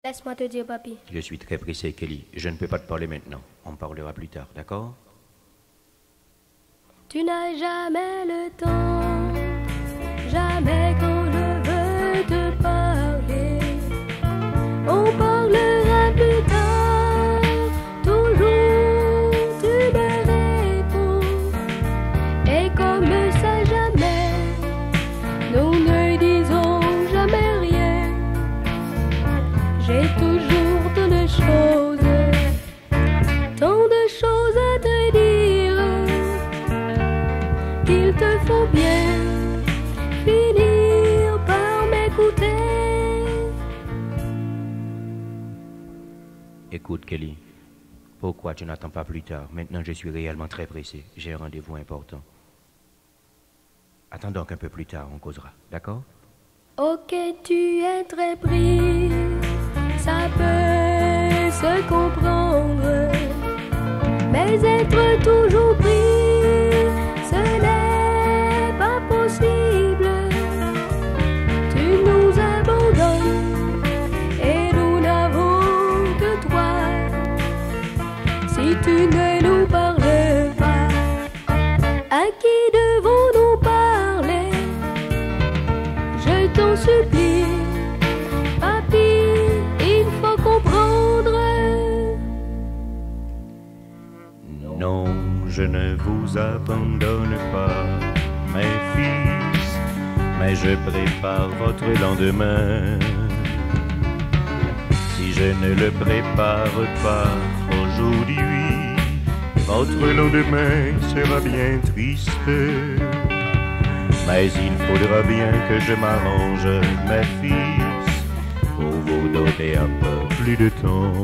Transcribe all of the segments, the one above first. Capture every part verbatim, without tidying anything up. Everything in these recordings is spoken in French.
Laisse-moi te dire, papy. Je suis très pressé, Kelly. Je ne peux pas te parler maintenant. On parlera plus tard, d'accord? Tu n'as jamais le temps, jamais quand je veux te parler. On parlera plus tard, toujours tu me réponds. Et comme ça jamais, nous ne disons jamais rien. J'ai toujours tant de choses, tant de choses à te dire, qu'il te faut bien finir par m'écouter. Écoute, Kelly, pourquoi tu n'attends pas plus tard? Maintenant, je suis réellement très pressé. J'ai un rendez-vous important. Attends donc un peu plus tard, on causera, d'accord? Ok, tu es très pris, ça peut se comprendre, mais être toujours pris, ce n'est pas possible. Tu nous abandonnes et nous n'avons que toi. Si tu ne nous parles pas, à qui devons-nous parler? Je t'en supplie, papy, il faut comprendre. Non, je ne vous abandonne pas, mes fils, mais je prépare votre lendemain. Si je ne le prépare pas aujourd'hui, votre lendemain sera bien triste. Mais il faudra bien que je m'arrange, mes fils, pour vous donner un peu plus de temps.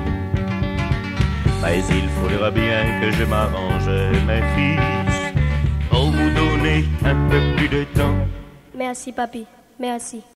Mais il faudra bien que je m'arrange, mes fils, pour vous donner un peu plus de temps. Merci, papy, merci.